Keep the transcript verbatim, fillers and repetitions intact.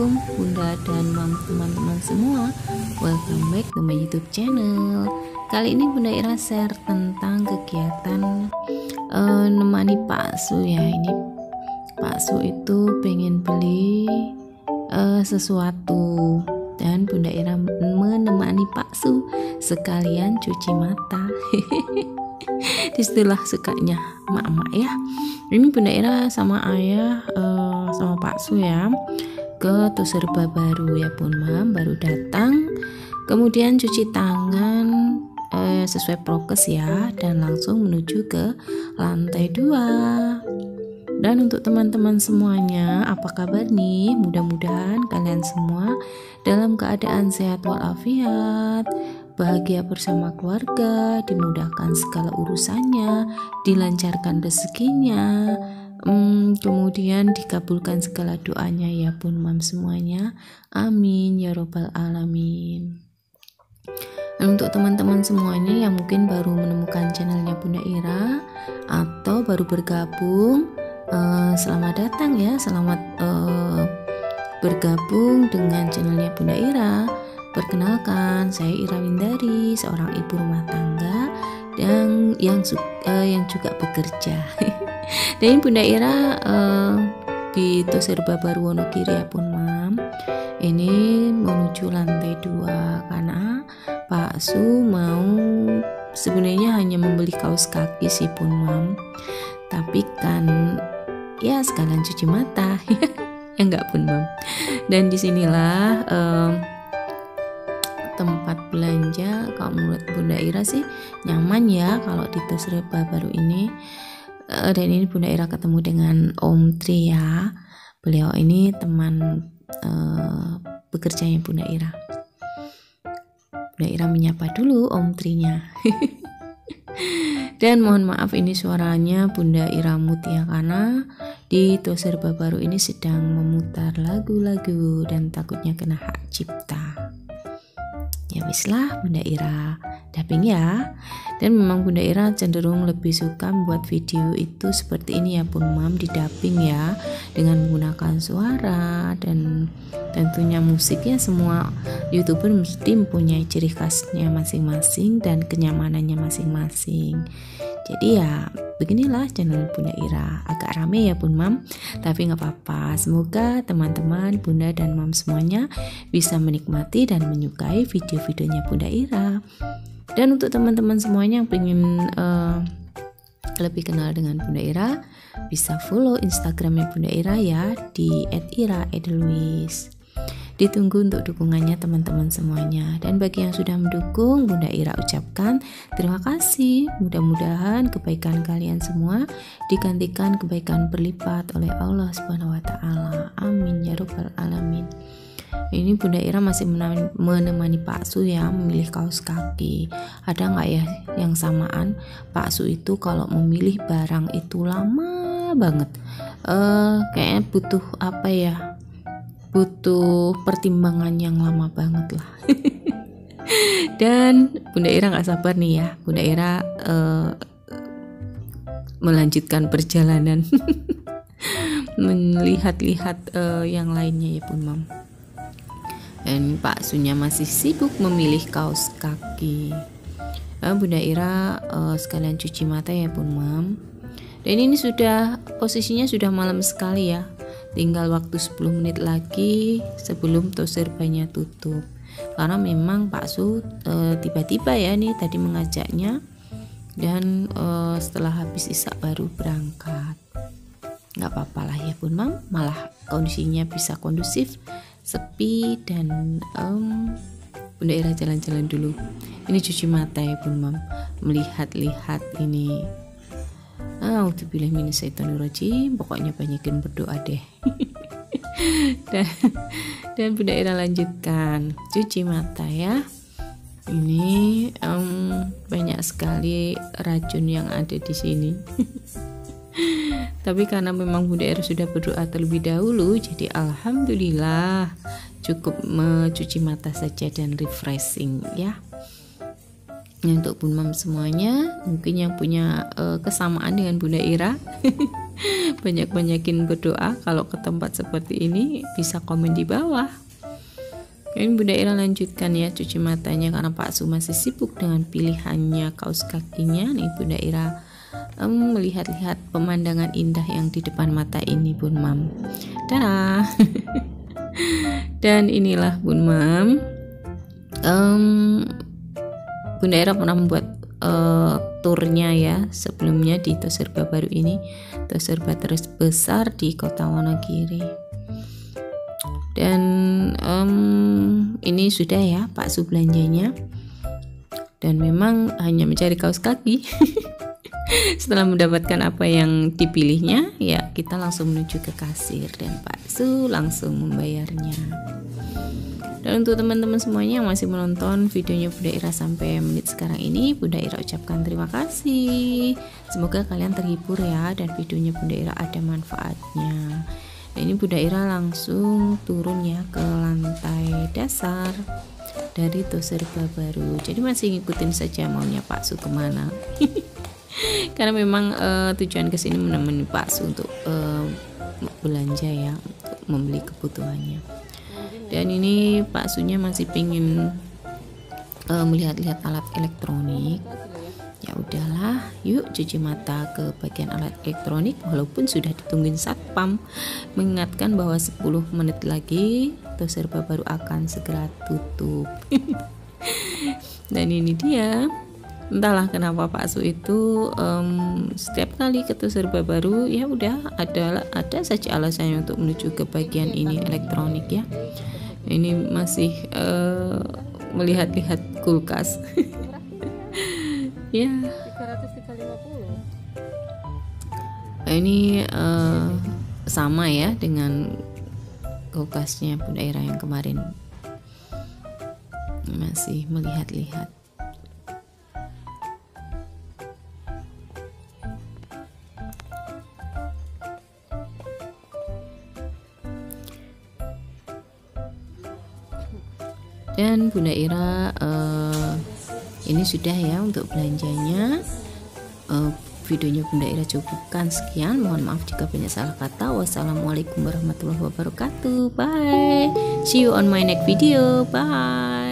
Assalamualaikum Bunda dan Mam teman-teman semua. Welcome back to my YouTube channel. Kali ini Bunda Ira share tentang kegiatan uh, nemani Pak Su ya. Ini Pak Su itu pengen beli uh, sesuatu dan Bunda Ira menemani Pak Su sekalian cuci mata. Disitulah sukanya mak-mak ya. Ini Bunda Ira sama ayah uh, sama Pak Su ya ke Toserba baru ya Bun Mam, baru datang, kemudian cuci tangan uh, sesuai prokes ya, dan langsung menuju ke lantai dua. Dan untuk teman-teman semuanya, apa kabar nih? Mudah-mudahan kalian semua dalam keadaan sehat walafiat, bahagia bersama keluarga, dimudahkan segala urusannya, dilancarkan rezekinya, hmm, kemudian dikabulkan segala doanya ya Bun Mam semuanya. Amin ya robbal alamin. Dan untuk teman-teman semuanya yang mungkin baru menemukan channelnya Bunda Ira atau baru bergabung, uh, selamat datang ya, selamat uh, bergabung dengan channelnya Bunda Ira. Perkenalkan, saya Ira Windari, seorang ibu rumah tangga dan yang uh, yang juga bekerja. Dan Bunda Ira uh, di Toserba baru Wonogiri ya Bun Mam. Ini menuju lantai dua karena Pak Su mau sebenarnya hanya membeli kaos kaki sih Bun Mam. Tapi kan ya sekalian cuci mata ya enggak Bun Mam. Dan disinilah um, tempat belanja kalau menurut Bunda Ira sih nyaman ya kalau di Toserba baru ini. Uh, dan ini Bunda Ira ketemu dengan Om Tri ya. Beliau ini teman uh, bekerjanya Bunda Ira. Bunda Ira menyapa dulu Om Trinya. Dan mohon maaf ini suaranya Bunda Ira mut ya, karena di Toserba baru ini sedang memutar lagu-lagu dan takutnya kena hak cipta. Ya wis lah Bunda Ira dubbing ya. Dan memang Bunda Ira cenderung lebih suka membuat video itu seperti ini ya Bun Mam, di dubbing ya, dengan menggunakan suara dan tentunya musiknya. Semua YouTuber mesti mempunyai ciri khasnya masing-masing dan kenyamanannya masing-masing. Jadi ya beginilah channel Bunda Ira, agak rame ya Bun Mam, tapi nggak apa-apa. Semoga teman-teman Bunda dan Mam semuanya bisa menikmati dan menyukai video-videonya Bunda Ira. Dan untuk teman-teman semuanya yang pengen uh, lebih kenal dengan Bunda Ira, bisa follow Instagramnya Bunda Ira ya di et ira edelweiss. Ditunggu untuk dukungannya teman-teman semuanya. Dan bagi yang sudah mendukung, Bunda Ira ucapkan terima kasih. Mudah-mudahan kebaikan kalian semua digantikan kebaikan berlipat oleh Allah Subhanahu wa taala. Amin ya robbal alamin. Ini Bunda Ira masih menemani Pak Su ya memilih kaos kaki. Ada nggak ya yang samaan? Pak Su itu kalau memilih barang itu lama banget. Uh, kayaknya butuh apa ya? Butuh pertimbangan yang lama banget lah. Dan Bunda Ira nggak sabar nih ya. Bunda Ira uh, melanjutkan perjalanan melihat-lihat uh, yang lainnya ya Bun Mam. Dan Pak Sunya masih sibuk memilih kaos kaki. uh, Bunda Ira uh, sekalian cuci mata ya Bun Mam. Dan ini sudah posisinya sudah malam sekali ya. Tinggal waktu sepuluh menit lagi sebelum Toserbanya tutup. Karena memang Pak Su e, tiba-tiba ya nih tadi mengajaknya, dan e, setelah habis isak baru berangkat. Nggak apa-apa lah ya Bun Mam, malah kondisinya bisa kondusif, sepi, dan um, Bunda Ira jalan-jalan dulu. Ini cuci mata ya Bun Mam, melihat-lihat ini. Ah, udah pilih minus syaitonirrajim, pokoknya banyakin berdoa deh. dan, dan Bunda Ira lanjutkan cuci mata ya. Ini um, banyak sekali racun yang ada di sini. Tapi karena memang Bunda Ira sudah berdoa terlebih dahulu, jadi alhamdulillah cukup mencuci mata saja dan refreshing ya. Nah, untuk Bun Mam semuanya, mungkin yang punya uh, kesamaan dengan Bunda Ira, banyak-banyakin berdoa. Kalau ke tempat seperti ini bisa komen di bawah. Ini Bunda Ira lanjutkan ya cuci matanya karena Pak Su masih sibuk dengan pilihannya kaos kakinya. Nih Bunda Ira um, melihat-lihat pemandangan indah yang di depan mata ini Bun Mam. Dadah. Dan inilah Bun Mam. Um, Bunda Ira pernah membuat uh, turnya ya sebelumnya di Toserba baru ini, Toserba terbesar di kota Wonogiri. Dan um, ini sudah ya Pak Su belanjanya, dan memang hanya mencari kaos kaki. Setelah mendapatkan apa yang dipilihnya, ya kita langsung menuju ke kasir dan Pak Su langsung membayarnya. Dan untuk teman-teman semuanya yang masih menonton videonya Bunda Ira sampai menit sekarang ini, Bunda Ira ucapkan terima kasih. Semoga kalian terhibur ya, dan videonya Bunda Ira ada manfaatnya. Nah, ini Bunda Ira langsung turun ya ke lantai dasar dari Toserba baru. Jadi masih ngikutin saja maunya Pak Su kemana. Karena memang uh, tujuan kesini menemani Pak Su untuk uh, belanja ya, untuk membeli kebutuhannya. Dan ini Pak Sunya masih pengen uh, melihat-lihat alat elektronik. Ya udahlah, yuk cuci mata ke bagian alat elektronik, walaupun sudah ditungguin satpam mengingatkan bahwa sepuluh menit lagi Toserba baru akan segera tutup. Dan ini dia, entahlah kenapa Pak Su itu um, setiap kali ke Toserba baru ya udah ada ada saja alasannya untuk menuju ke bagian ini elektronik ya. Ini masih uh, melihat-lihat kulkas. Ya. Ini uh, sama ya dengan kulkasnya Bunda Ira yang kemarin. Masih melihat-lihat. Dan Bunda Ira uh, ini sudah ya untuk belanjanya. uh, videonya Bunda Ira cukupkan sekian, mohon maaf jika banyak salah kata. Wassalamualaikum warahmatullahi wabarakatuh. Bye, see you on my next video. Bye.